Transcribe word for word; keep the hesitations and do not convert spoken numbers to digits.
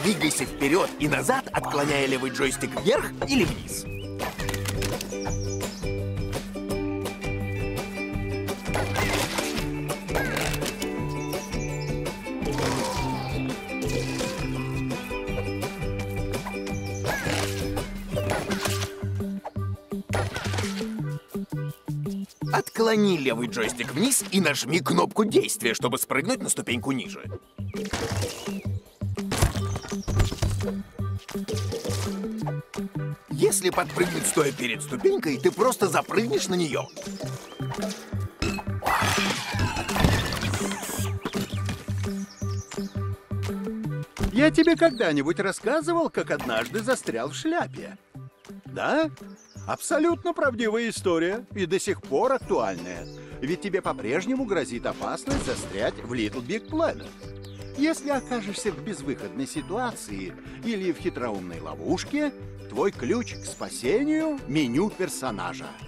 двигайся вперед и назад, отклоняя левый джойстик вверх или вниз. Отклони левый джойстик вниз и нажми кнопку действия, чтобы спрыгнуть на ступеньку ниже. Если подпрыгнуть стоя перед ступенькой, ты просто запрыгнешь на нее. Я тебе когда-нибудь рассказывал, как однажды застрял в шляпе? Да? Абсолютно правдивая история и до сих пор актуальная. Ведь тебе по-прежнему грозит опасность застрять в Little Big Planet. Если окажешься в безвыходной ситуации или в хитроумной ловушке, твой ключ к спасению — меню персонажа.